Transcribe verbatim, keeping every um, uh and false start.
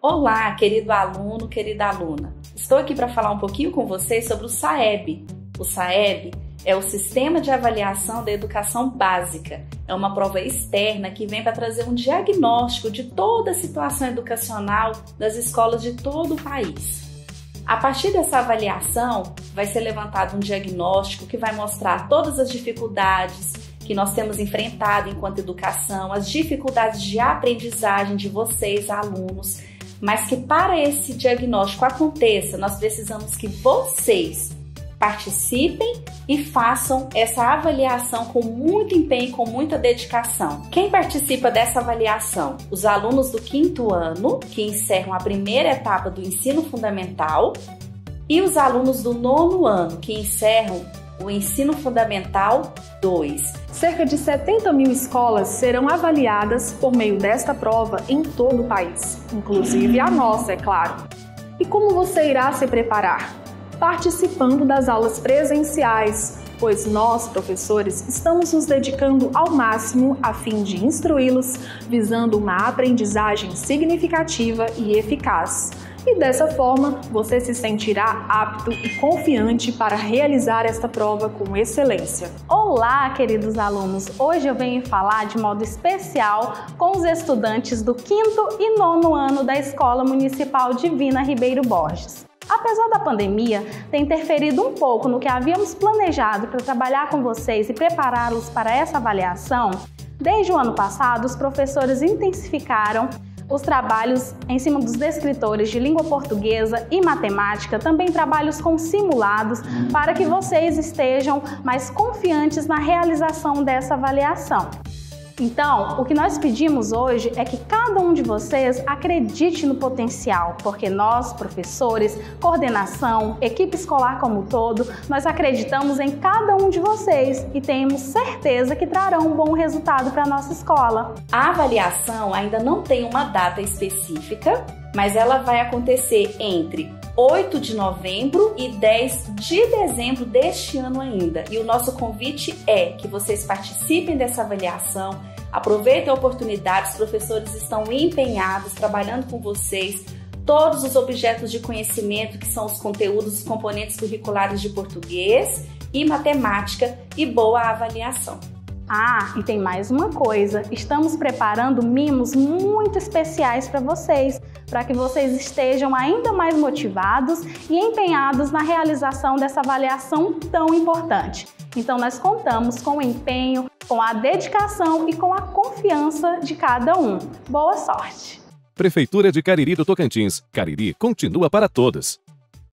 Olá, querido aluno, querida aluna. Estou aqui para falar um pouquinho com vocês sobre o SAEB. O SAEB é o Sistema de Avaliação da Educação Básica. É uma prova externa que vem para trazer um diagnóstico de toda a situação educacional das escolas de todo o país. A partir dessa avaliação, vai ser levantado um diagnóstico que vai mostrar todas as dificuldades que nós temos enfrentado enquanto educação, as dificuldades de aprendizagem de vocês, alunos, mas que para esse diagnóstico aconteça, nós precisamos que vocês participem e façam essa avaliação com muito empenho, com muita dedicação. Quem participa dessa avaliação? Os alunos do quinto ano, que encerram a primeira etapa do ensino fundamental, e os alunos do nono ano, que encerram o ensino fundamental dois. Cerca de setenta mil escolas serão avaliadas por meio desta prova em todo o país, inclusive a nossa, é claro. E como você irá se preparar? Participando das aulas presenciais, pois nós, professores, estamos nos dedicando ao máximo a fim de instruí-los, visando uma aprendizagem significativa e eficaz. E dessa forma, você se sentirá apto e confiante para realizar esta prova com excelência. Olá, queridos alunos! Hoje eu venho falar de modo especial com os estudantes do quinto e nono ano da Escola Municipal Divina Ribeiro Borges. Apesar da pandemia ter interferido um pouco no que havíamos planejado para trabalhar com vocês e prepará-los para essa avaliação, desde o ano passado os professores intensificaram os trabalhos em cima dos descritores de língua portuguesa e matemática, também trabalhos com simulados, para que vocês estejam mais confiantes na realização dessa avaliação. Então, o que nós pedimos hoje é que cada um de vocês acredite no potencial, porque nós, professores, coordenação, equipe escolar como um todo, nós acreditamos em cada um de vocês e temos certeza que trarão um bom resultado para a nossa escola. A avaliação ainda não tem uma data específica, mas ela vai acontecer entre oito de novembro e dez de dezembro deste ano ainda. E o nosso convite é que vocês participem dessa avaliação, aproveitem a oportunidade, os professores estão empenhados, trabalhando com vocês, todos os objetos de conhecimento que são os conteúdos, os componentes curriculares de português e matemática, e boa avaliação. Ah, e tem mais uma coisa, estamos preparando mimos muito especiais para vocês, para que vocês estejam ainda mais motivados e empenhados na realização dessa avaliação tão importante. Então nós contamos com o empenho, com a dedicação e com a confiança de cada um. Boa sorte! Prefeitura de Cariri do Tocantins. Cariri continua para todos.